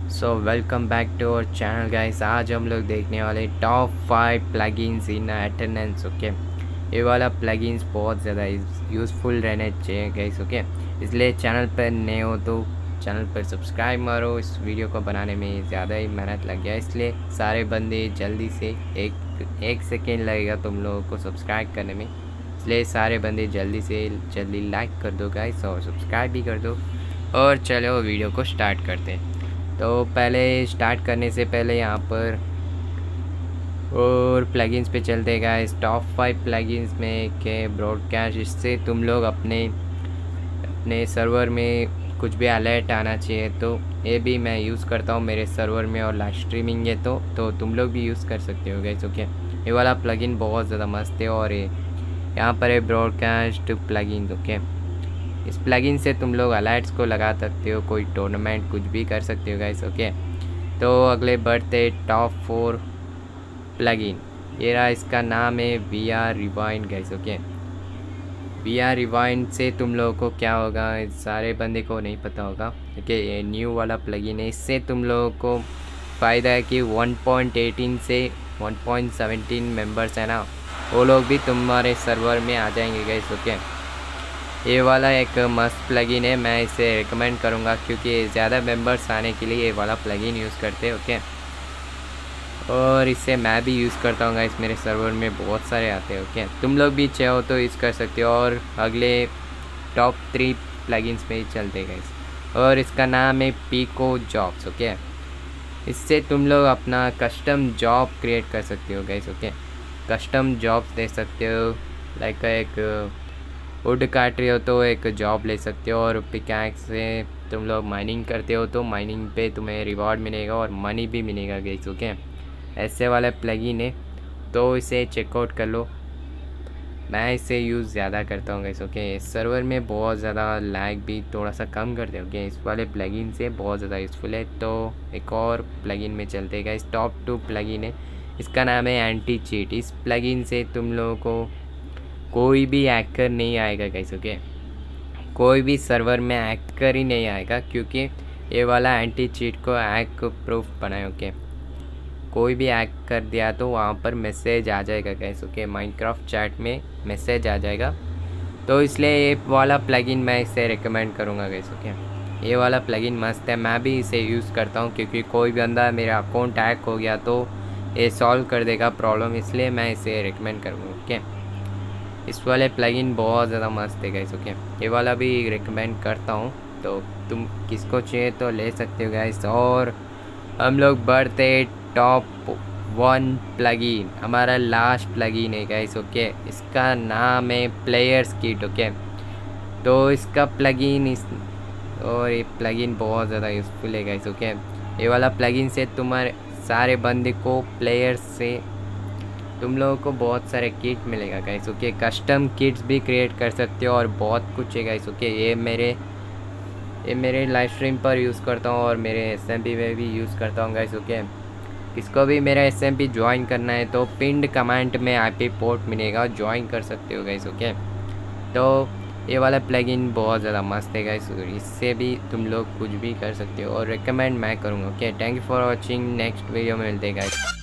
So welcome back to our channel guys. आज हम लोग देखने वाले top 5 plugins in attendance. Okay, ये वाला प्लगइन्स बहुत ज़्यादा यूज़फुल रहने चाहिए गाइस। ओके, इसलिए चैनल पर नए हो तो चैनल पर सब्सक्राइब मारो। इस वीडियो को बनाने में ज़्यादा ही मेहनत लग गया, इसलिए सारे बंदे जल्दी से एक सेकेंड लगेगा तुम लोगों को सब्सक्राइब करने में, इसलिए सारे बंदे जल्दी से जल्दी लाइक कर दो गाइस और सब्सक्राइब भी कर दो। और चलो वीडियो को स्टार्ट करते हैं। तो पहले स्टार्ट करने से पहले यहाँ पर और प्लगइन्स पे चलते हैं गाइस। टॉप 5 प्लगइन्स में के ब्रॉडकास्ट, इससे तुम लोग अपने सर्वर में कुछ भी अलर्ट आना चाहिए, तो ये भी मैं यूज़ करता हूँ मेरे सर्वर में और लाइव स्ट्रीमिंग है तो तुम लोग भी यूज़ कर सकते हो गाइस। ओके, ये वाला प्लगइन बहुत ज़्यादा मस्त है और यहाँ पर है ब्रॉडकास्ट प्लगइन। ओके, इस प्लगइन से तुम लोग अलर्ट्स को लगा सकते हो, कोई टूर्नामेंट कुछ भी कर सकते हो गाइस। ओके, तो अगले बढ़ते टॉप 4 प्लगइन। ये रहा, इसका नाम है VR rewind guys. Okay, VR rewind से तुम लोगों को क्या होगा, सारे बंदे को नहीं पता होगा। ओके, ये न्यू वाला प्लगइन है। इससे तुम लोगों को फ़ायदा है कि 1.18 से 1.17 मेंबर्स है ना, वो लोग भी तुम्हारे सर्वर में आ जाएंगे गाइस। ओके, ये वाला एक मस्त प्लगइन है, मैं इसे रिकमेंड करूँगा क्योंकि ज़्यादा मेंबर्स आने के लिए ये वाला प्लगइन यूज़ करते हैं। ओके, और इसे मैं भी यूज़ करता हूँ गाइस, मेरे सर्वर में बहुत सारे आते हैं। ओके, तुम लोग भी चाहो तो यूज़ कर सकते हो। और अगले टॉप 3 प्लगइन्स में ही चलते गाइस, और इसका नाम है पिको जॉब्स। ओके, इससे तुम लोग अपना कस्टम जॉब क्रिएट कर सकते हो गाइस। ओके, कस्टम जॉब्स दे सकते हो, लाइक एक वुड काट रहे हो तो एक जॉब ले सकते हो, और पिकैक्स से तुम लोग माइनिंग करते हो तो माइनिंग पे तुम्हें रिवॉर्ड मिलेगा और मनी भी मिलेगा गाइस। ओके, ऐसे वाला प्लगइन है, तो इसे चेकआउट कर लो। मैं इसे यूज़ ज़्यादा करता हूँ गाइस। ओके, सर्वर में बहुत ज़्यादा लैग भी थोड़ा सा कम कर दे। ओके, इस वाले प्लगइन से बहुत ज़्यादा यूज़फुल है। तो एक और प्लगइन में चलते हैं गाइस। टॉप 2 प्लगइन है, इसका नाम है एंटी चीट। इस प्लगइन से तुम लोगों को कोई भी हैकर नहीं आएगा गाइस। ओके, कोई भी सर्वर में हैकर ही नहीं आएगा, क्योंकि ये वाला एंटी चीट को हैक प्रूफ बनाए। ओके, कोई भी हैक कर दिया तो वहाँ पर मैसेज आ जाएगा गाइस। ओके, माइनक्राफ्ट चैट में मैसेज आ जाएगा, तो इसलिए ये वाला प्लगइन मैं इसे रिकमेंड करूँगा गाइस। ओके, ये वाला प्लगइन मस्त है, मैं भी इसे यूज़ करता हूँ क्योंकि कोई बंदा मेरा अकाउंट हैक हो गया तो ये सॉल्व कर देगा प्रॉब्लम, इसलिए मैं इसे रिकमेंड करूँगा। ओके, इस वाले प्लगइन बहुत ज़्यादा मस्त है गाइस। ओके, ये वाला भी रिकमेंड करता हूँ, तो तुम किसको चाहिए तो ले सकते हो गाइस। और हम लोग बढ़ते टॉप 1 प्लगइन, हमारा लास्ट प्लगइन है गाइस। ओके, इसका नाम है प्लेयर्स किट। ओके, तो इसका प्लगइन और ये प्लगइन बहुत ज़्यादा यूज़फुल है गाइस। ओके, ये वाला प्लगइन से तुम्हारे सारे बंदे को प्लेयर्स से तुम लोगों को बहुत सारे किट मिलेगा गाइस। ओके, कस्टम किट्स भी क्रिएट कर सकते हो और बहुत कुछ है गाइस। ओके, ये मेरे लाइव स्ट्रीम पर यूज़ करता हूँ और मेरे SMP में भी यूज़ करता हूँ गाइस। ओके, किसको भी मेरा SMP ज्वाइन करना है तो पिंड कमेंट में IP पोर्ट मिलेगा, ज्वाइन कर सकते हो गाइस। ओके, तो ये वाला प्लगइन बहुत ज़्यादा मस्त है गाइस, इससे भी तुम लोग कुछ भी कर सकते हो और रिकमेंड मैं करूँगा। Okay, thank you for watching, next video में मिलते हैं गाइस।